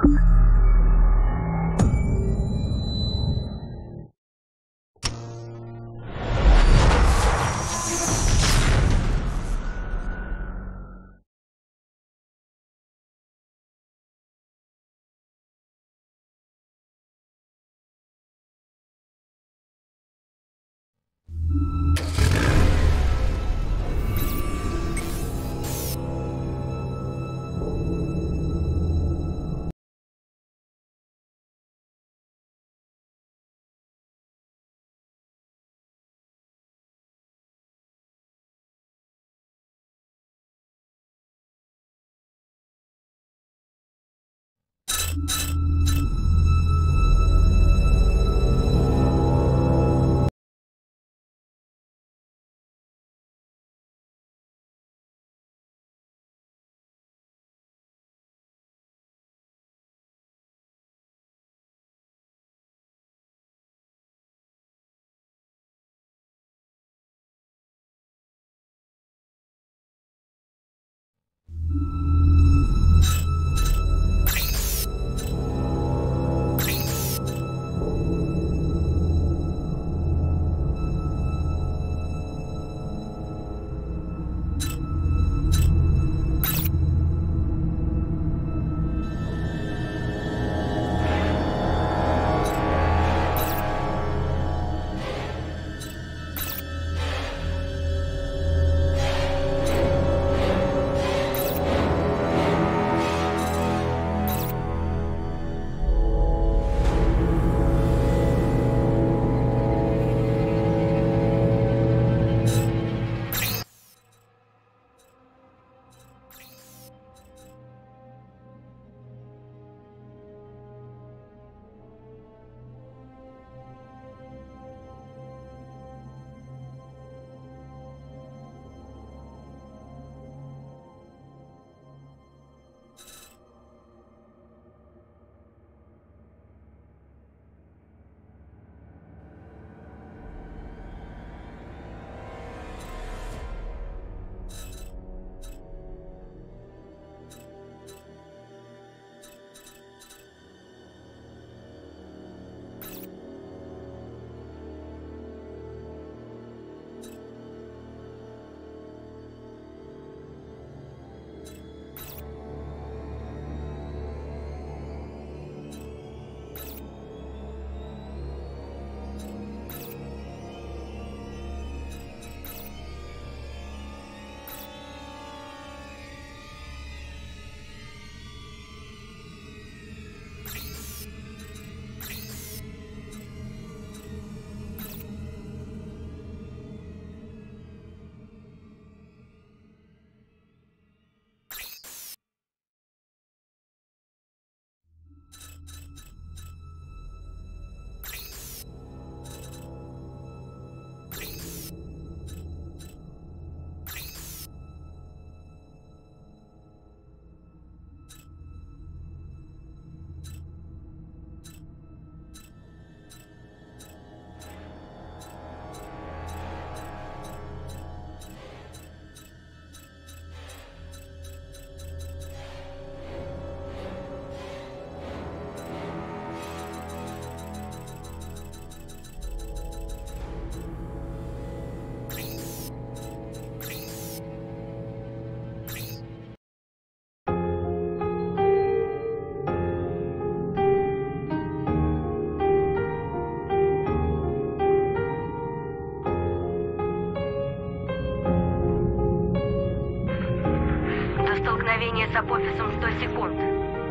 С Апофисом 100 секунд.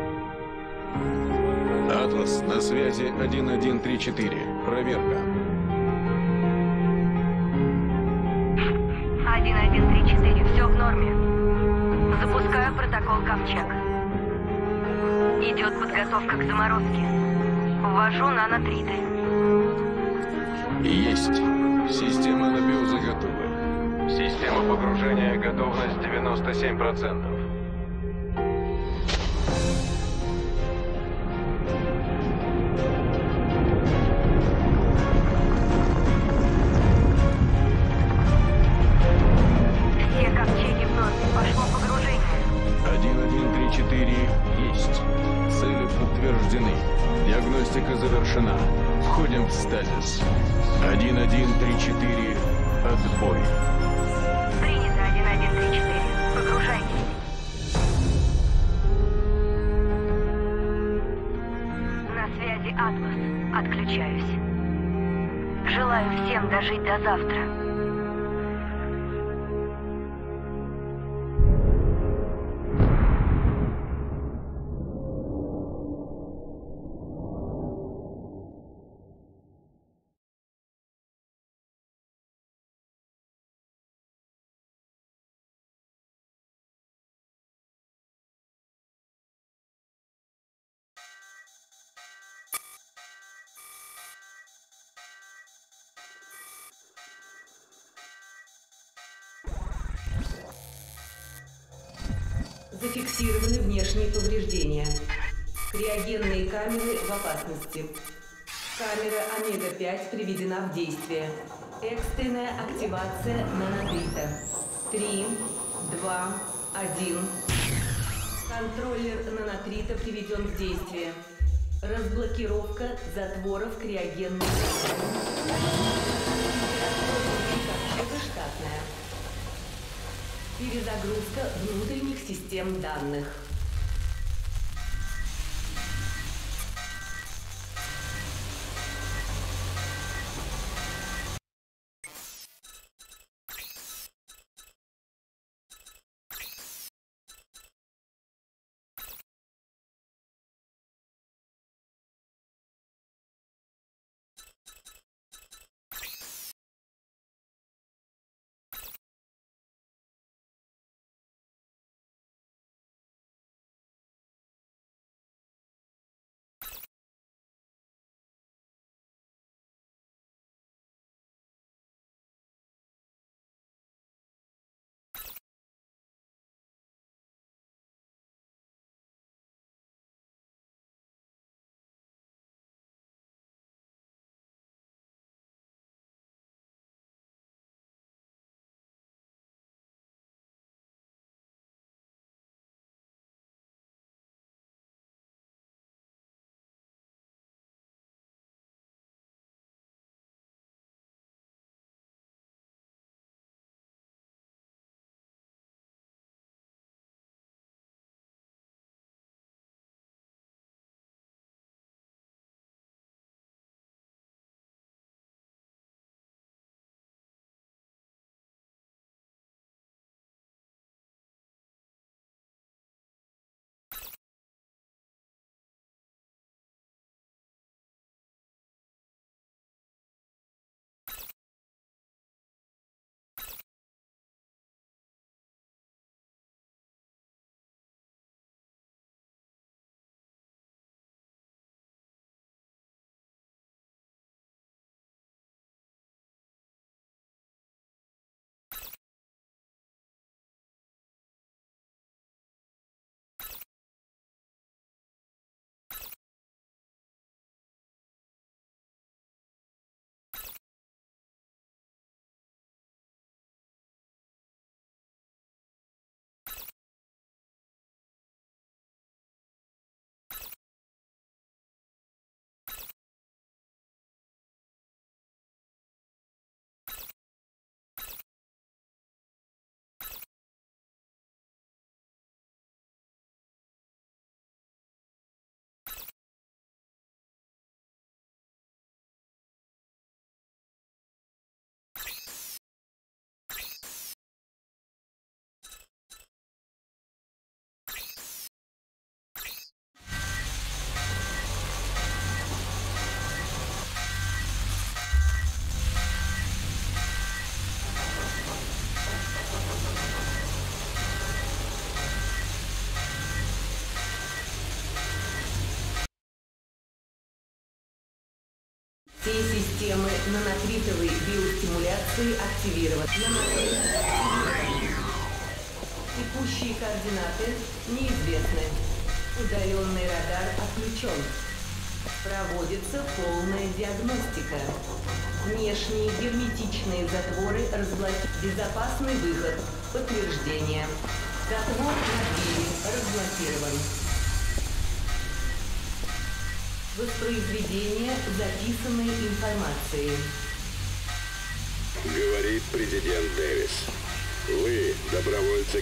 Атлас, на связи 1134. Проверка. 1134. Все в норме. Запускаю протокол Ковчег. Идет подготовка к заморозке. Ввожу нанотриты. Есть. Система анабиоза готова. Система погружения, готовность 97%. Все ковчеги в норме. Пошло погружение. 1134. Есть. Цели завершена. Входим в стазис. 1134. Отбой. Принято, 1134. Погружайтесь. На связи Атлас. Отключаюсь. Желаю всем дожить до завтра. Зафиксированы внешние повреждения. Криогенные камеры в опасности. Камера Омега-5 приведена в действие. Экстренная активация нанодрита. 3, 2, 1. Контроллер нанотрита приведен в действие. Разблокировка затворов криогенных камер. Это штатная. Перезагрузка внутренних систем данных. Все системы нанотритовой биостимуляции активированы. Текущие координаты неизвестны. Удаленный радар отключен. Проводится полная диагностика. Внешние герметичные затворы разблокированы. Безопасный выход. Подтверждение. Затвор на двери разблокирован. Воспроизведение записанной информации. Говорит президент Дэвис. Вы, добровольцы,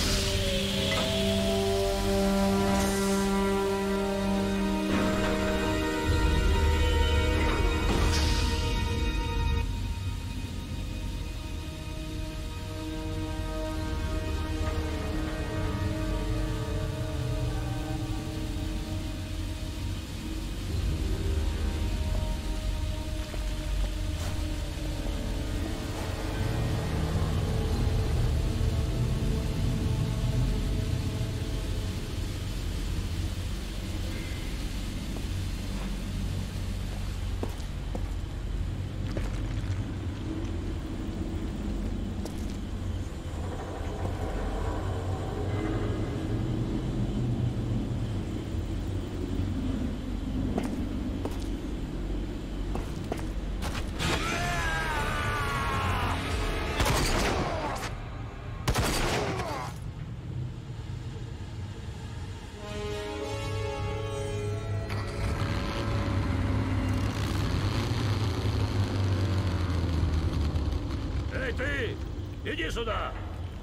Эй, ты! Иди сюда!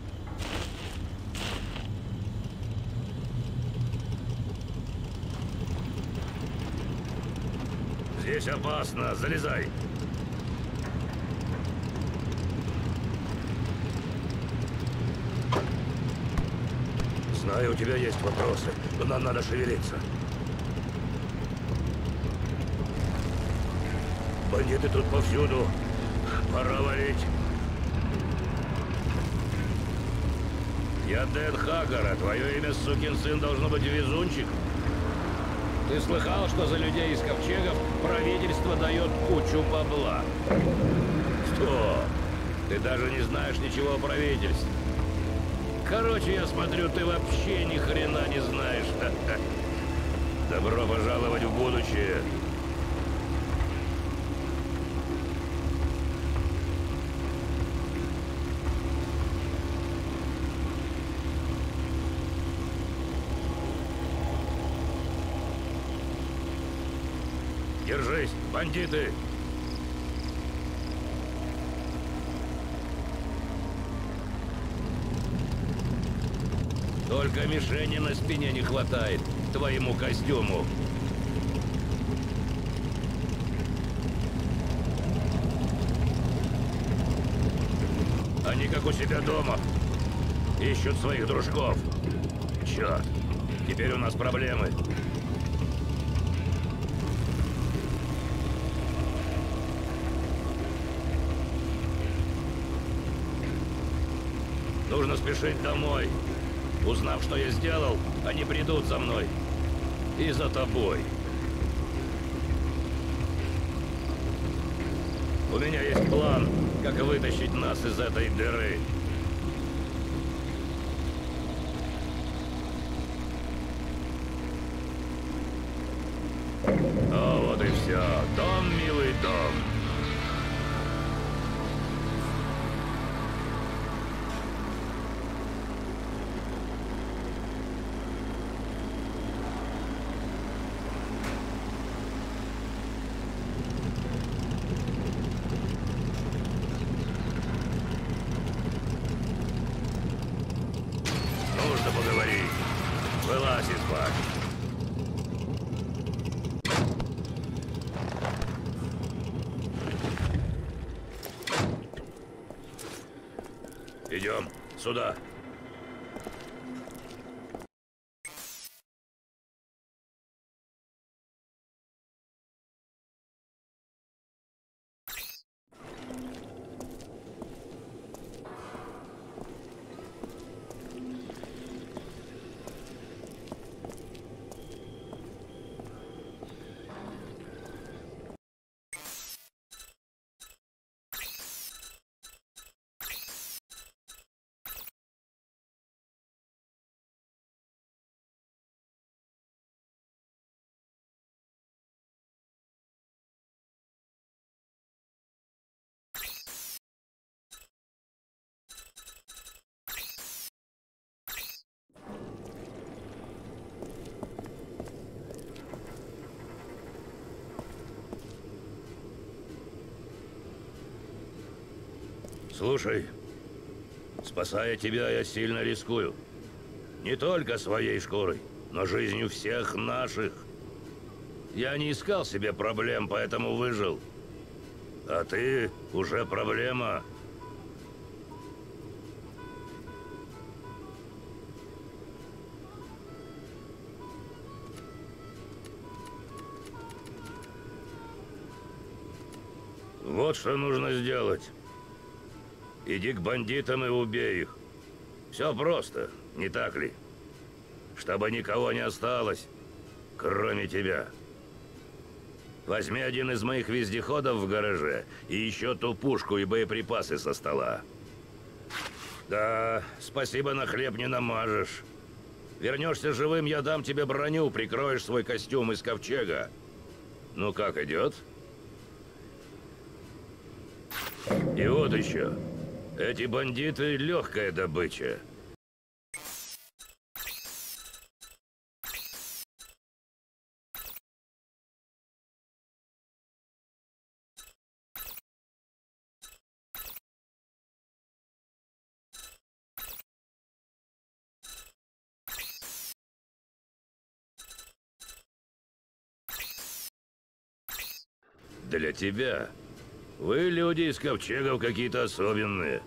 Здесь опасно. Залезай. Знаю, у тебя есть вопросы, но нам надо шевелиться. Бандиты тут повсюду. Пора валить. Я Дэн Хаггар, а твое имя, сукин сын, должно быть везунчик. Ты слыхал, что за людей из ковчегов правительство дает кучу бабла? Что? Ты даже не знаешь ничего о правительстве. Короче, я смотрю, ты вообще ни хрена не знаешь. Добро пожаловать в будущее. Держись, бандиты! Только мишени на спине не хватает твоему костюму. Они как у себя дома. Ищут своих дружков. Черт, теперь у нас проблемы. Нужно спешить домой. Узнав, что я сделал, они придут за мной. И за тобой. У меня есть план, как вытащить нас из этой дыры. А вот и все. Дом, милый дом. Нужно поговорить. Вылазь из башни. Идем сюда. Слушай, спасая тебя, я сильно рискую. Не только своей шкурой, но жизнью всех наших. Я не искал себе проблем, поэтому выжил. А ты уже проблема. Вот что нужно сделать. Иди к бандитам и убей их. Все просто, не так ли? Чтобы никого не осталось, кроме тебя. Возьми один из моих вездеходов в гараже и еще ту пушку и боеприпасы со стола. Да, спасибо, на хлеб не намажешь. Вернешься живым, я дам тебе броню, прикроешь свой костюм из ковчега. Ну как, идет? И вот еще. Эти бандиты — легкая добыча. Для тебя. Вы, люди из ковчегов, какие-то особенные.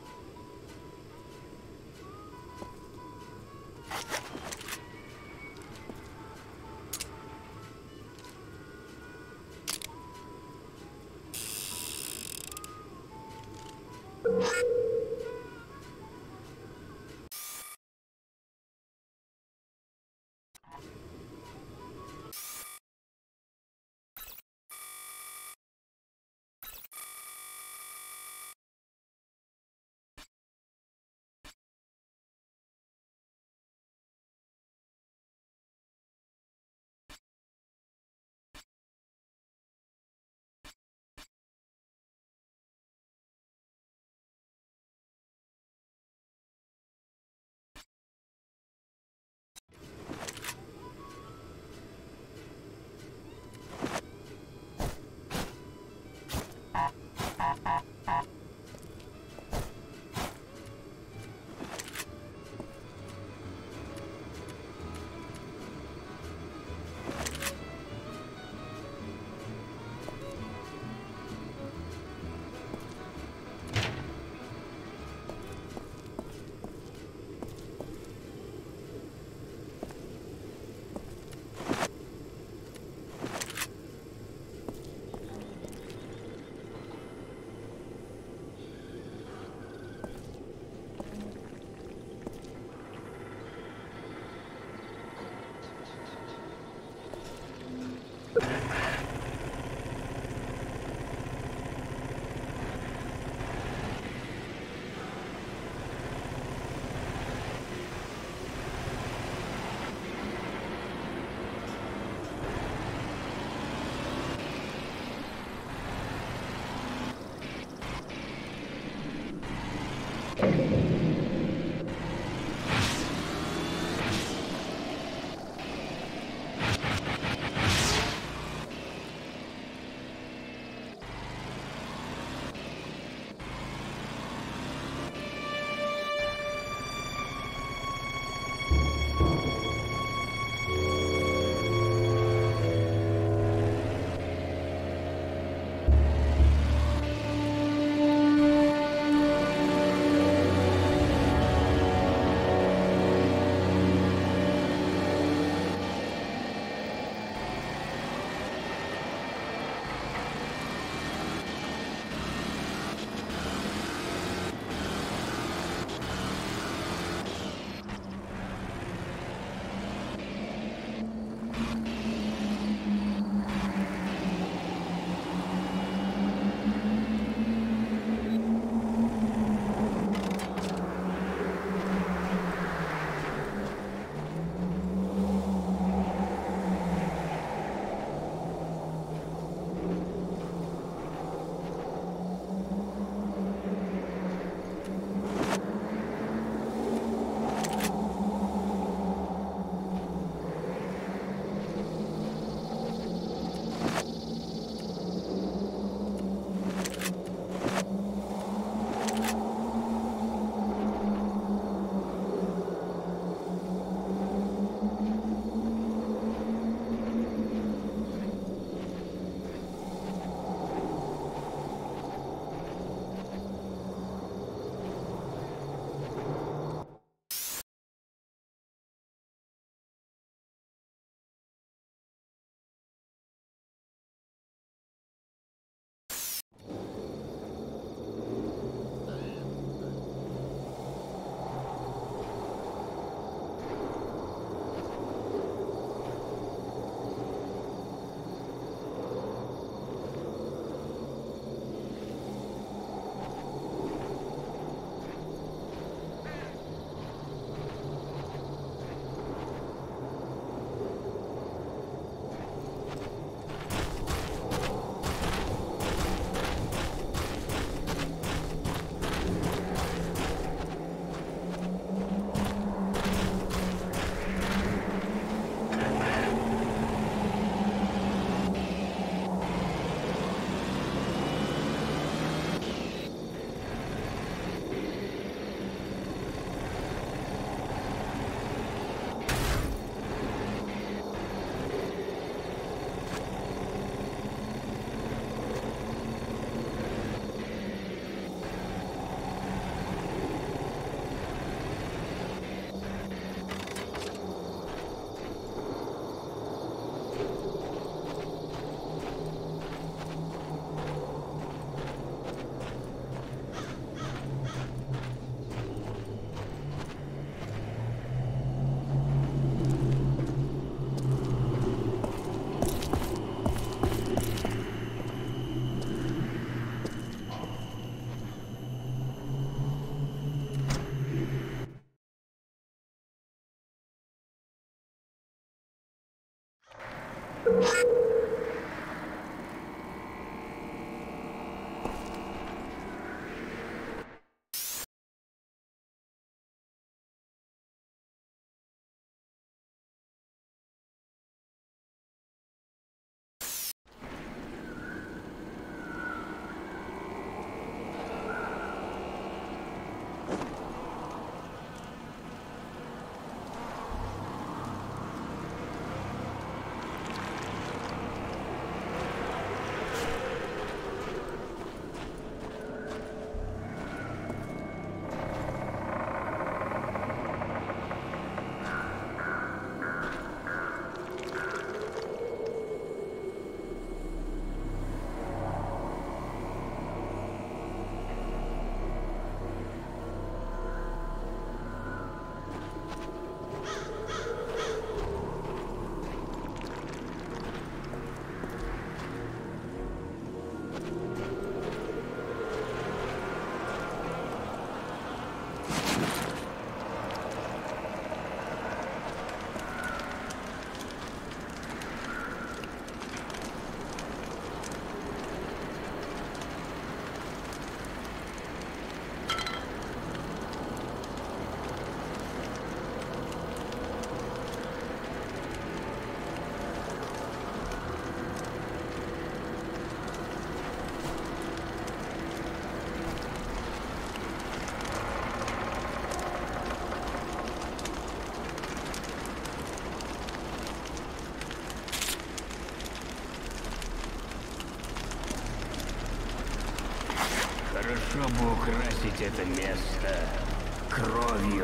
Хорошо бы украсить это место кровью.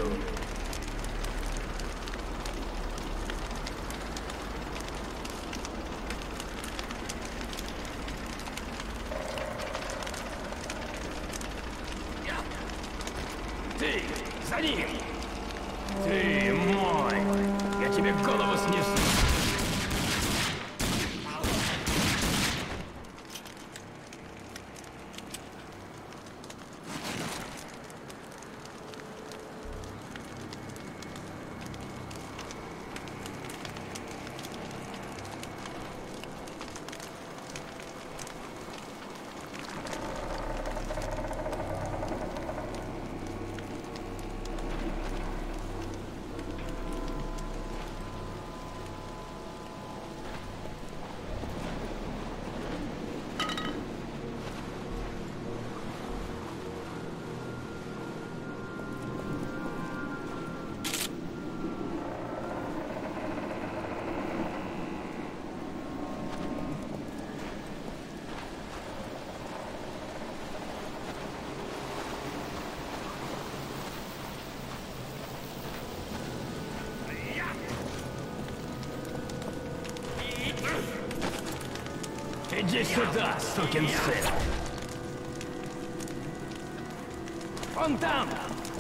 Ты! За ним! Ты мой! Я тебе голову снесу! Иди сюда, сукин сын! Вон там!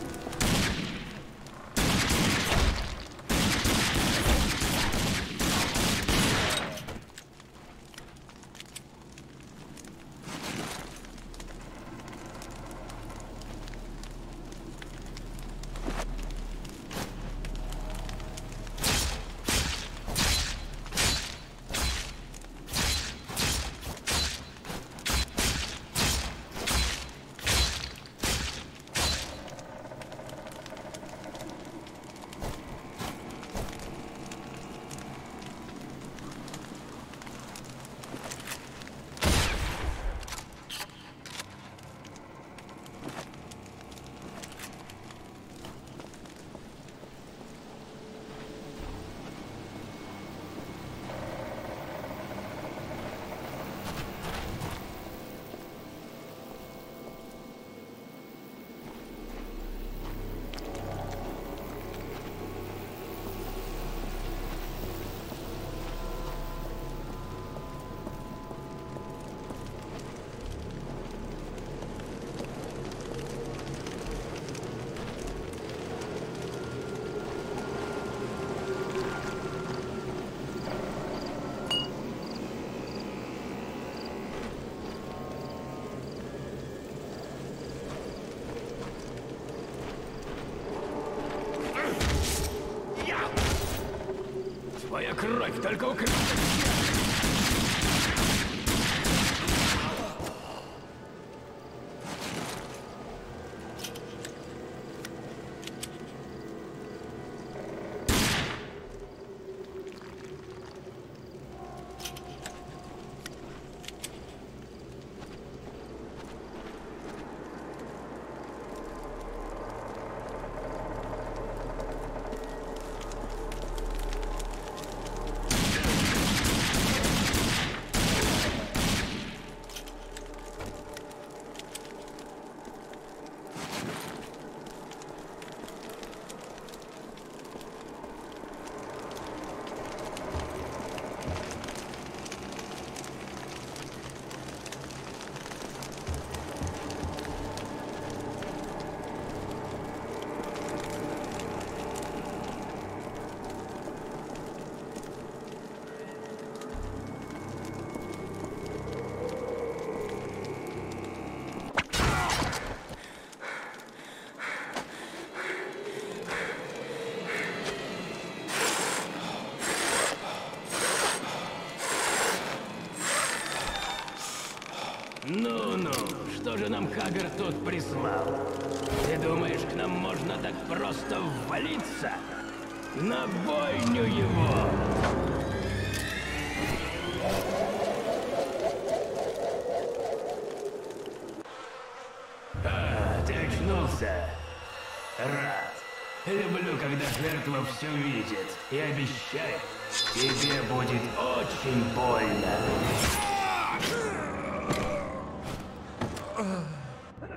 Твоя кровь только украсит. Ну-ну, что же нам Хагар тут прислал? Ты думаешь, к нам можно так просто ввалиться? На бойню его! А, ты очнулся? Рад. Люблю, когда жертва все видит. И обещаю, тебе будет очень больно.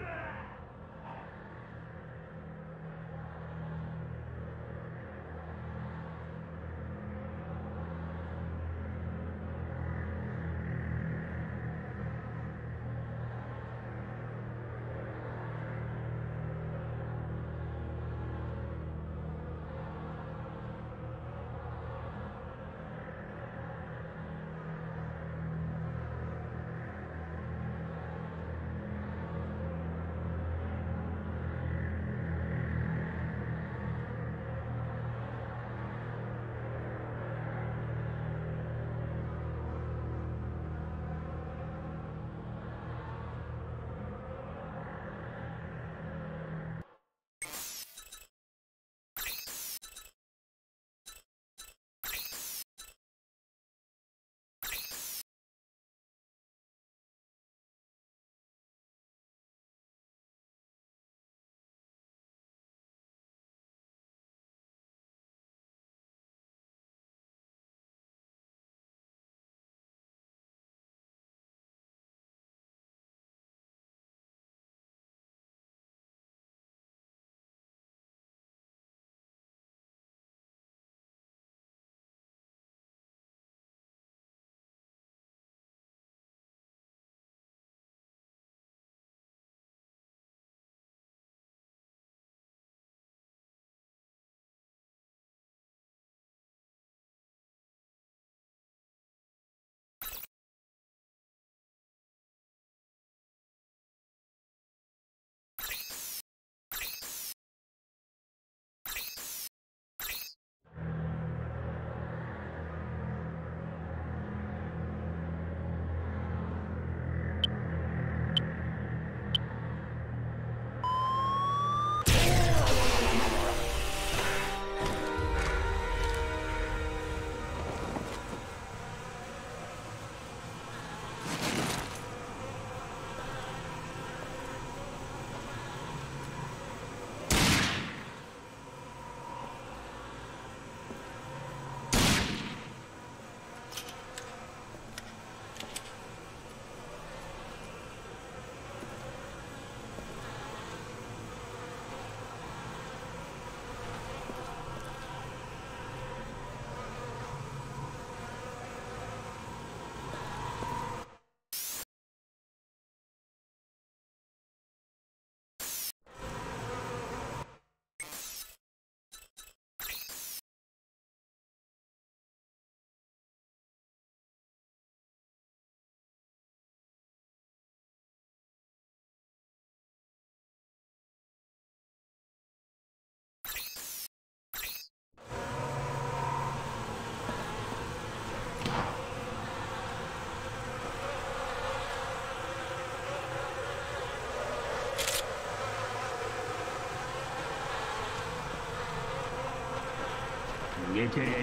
Не теряй.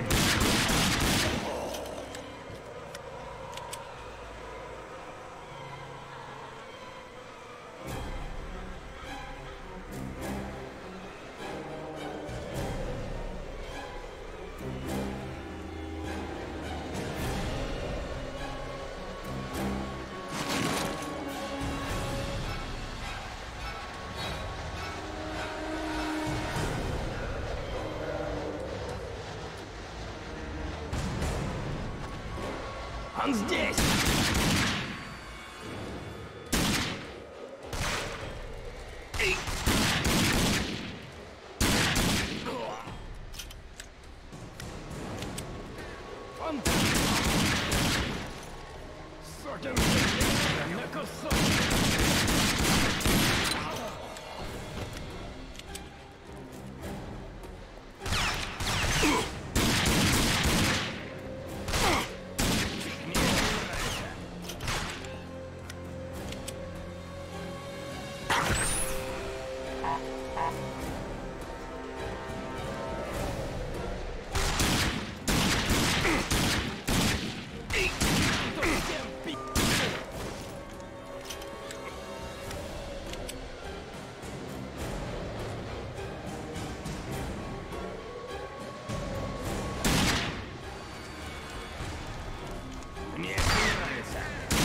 Он здесь! Он там! Сокин! На кусок! Мне это не нравится.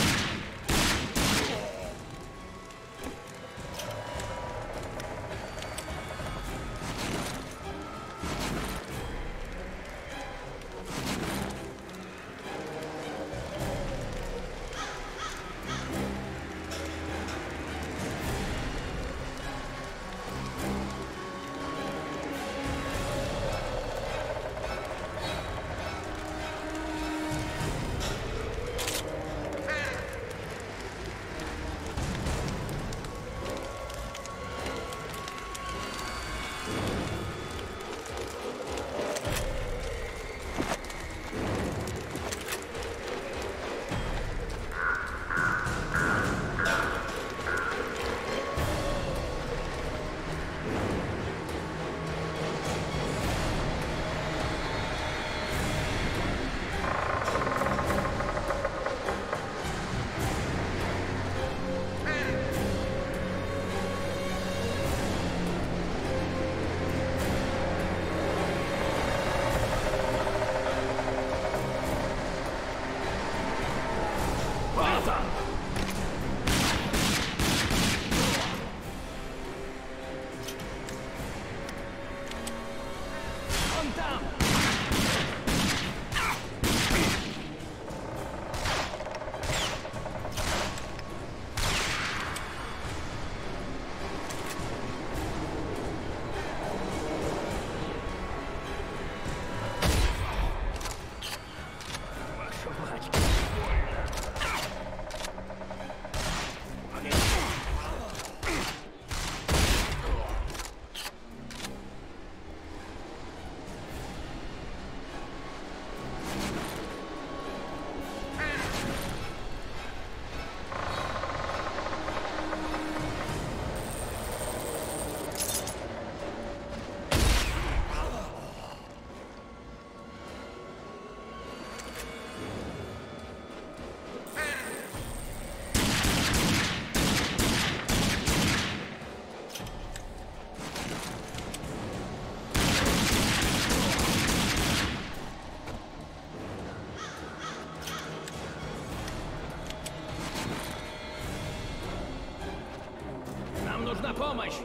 Нам нужна помощь!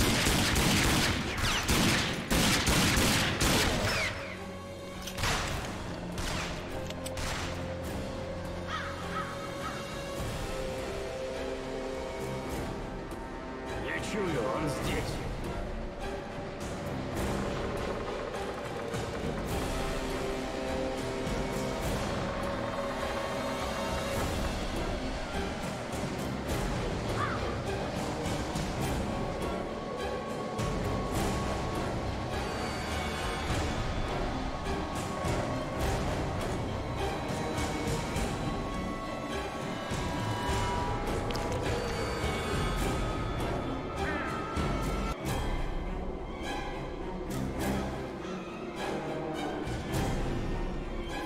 Я чую, он здесь.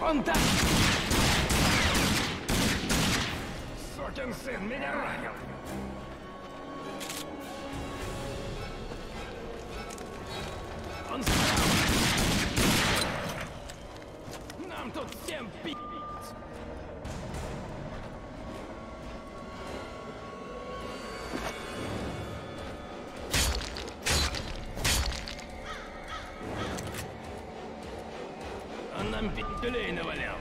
Он там! Сукин сын, меня ранил! Он справа! Нам тут всем пи***ц! Он нам пи***лей навалял!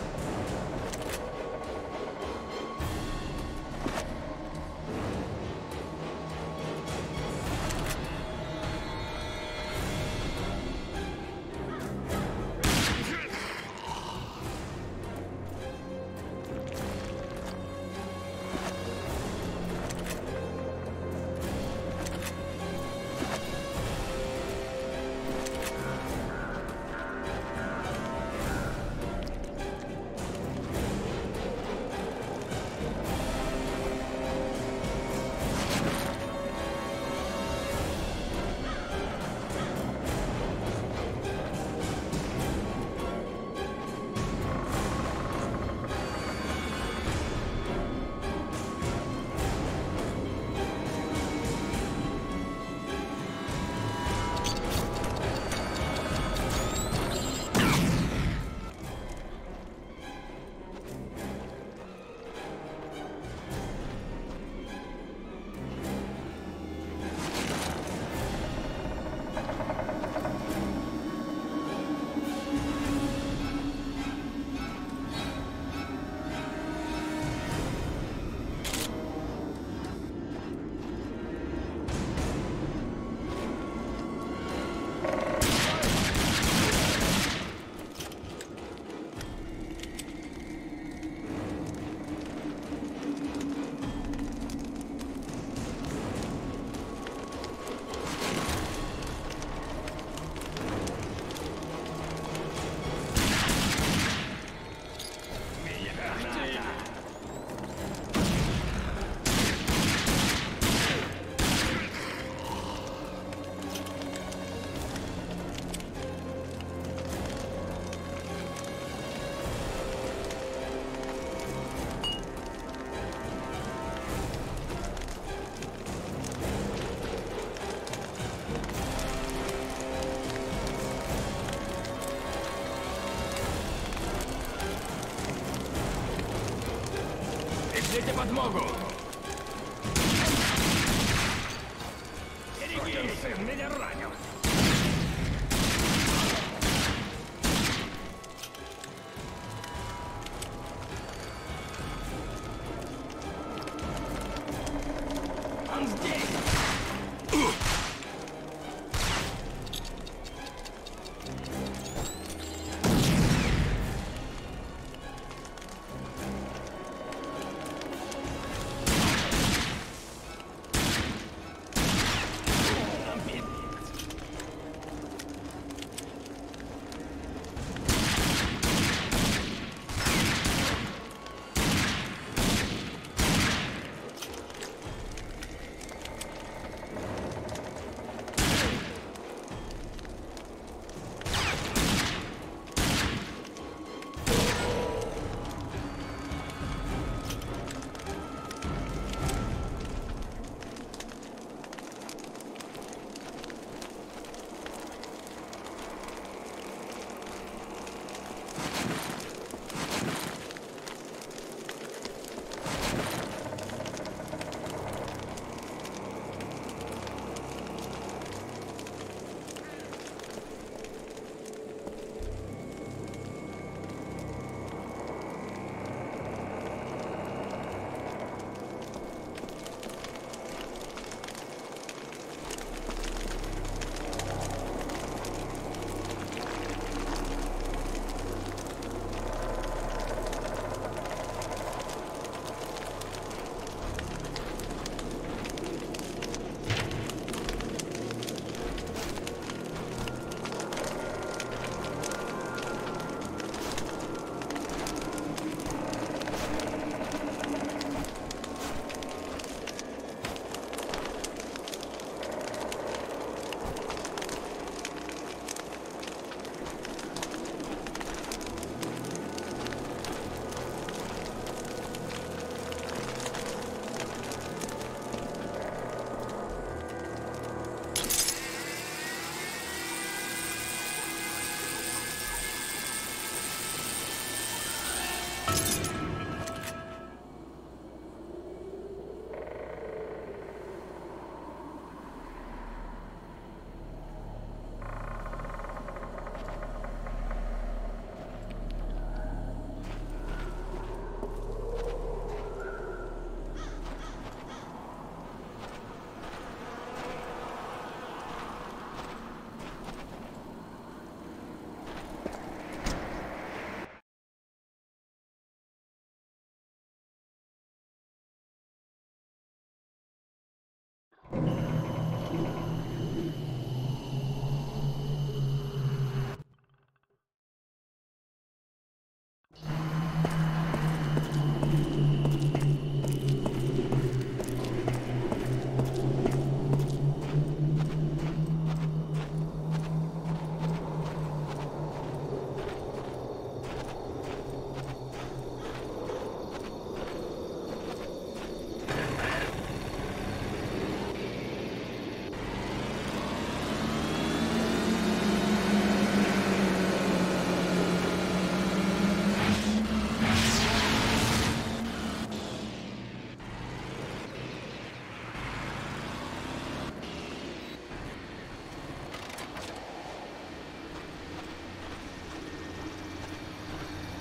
Пришлите подмогу! Сукин сын меня ранил! Он здесь!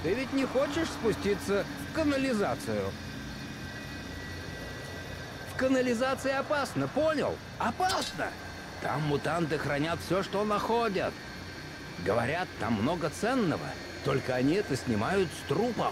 Ты ведь не хочешь спуститься в канализацию? В канализации опасно, понял? Опасно! Там мутанты хранят все, что находят. Говорят, там много ценного. Только они это снимают с трупов.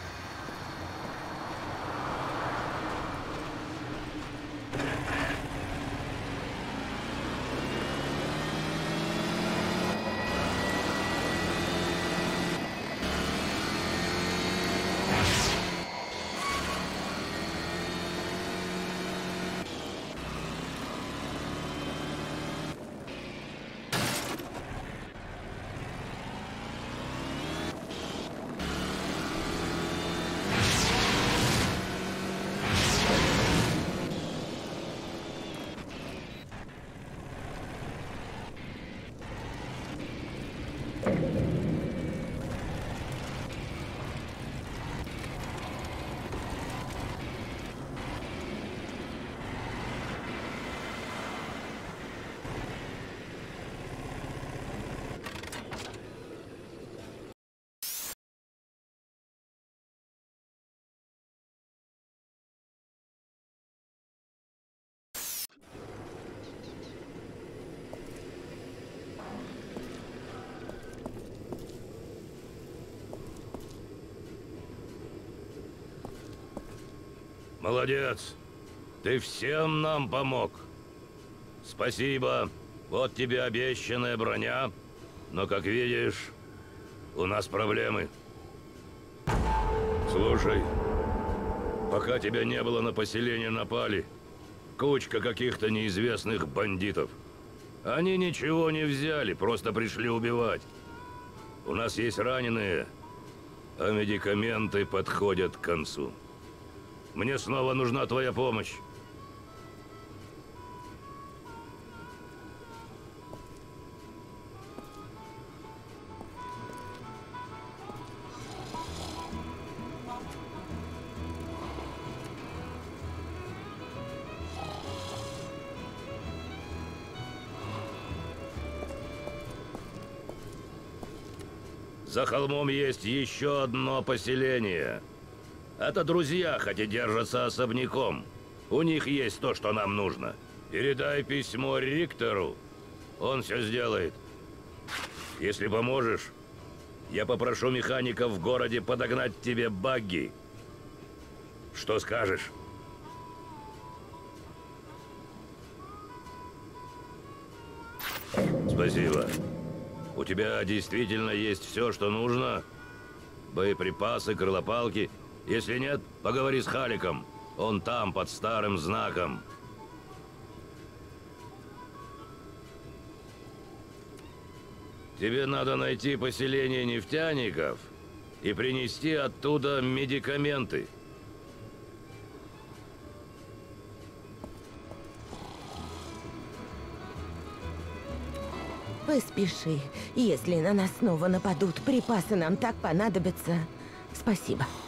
Молодец. Ты всем нам помог. Спасибо. Вот тебе обещанная броня. Но, как видишь, у нас проблемы. Слушай, пока тебя не было, на поселение напали. Кучка каких-то неизвестных бандитов. Они ничего не взяли, просто пришли убивать. У нас есть раненые, а медикаменты подходят к концу. Мне снова нужна твоя помощь. За холмом есть еще одно поселение. Это друзья, хоть и держатся особняком. У них есть то, что нам нужно. Передай письмо Риктору. Он все сделает. Если поможешь, я попрошу механиков в городе подогнать тебе багги. Что скажешь? Спасибо. У тебя действительно есть все, что нужно? Боеприпасы, крылопалки. Если нет, поговори с Халиком. Он там, под старым знаком. Тебе надо найти поселение нефтяников и принести оттуда медикаменты. Поспеши. Если на нас снова нападут, припасы нам так понадобятся. Спасибо.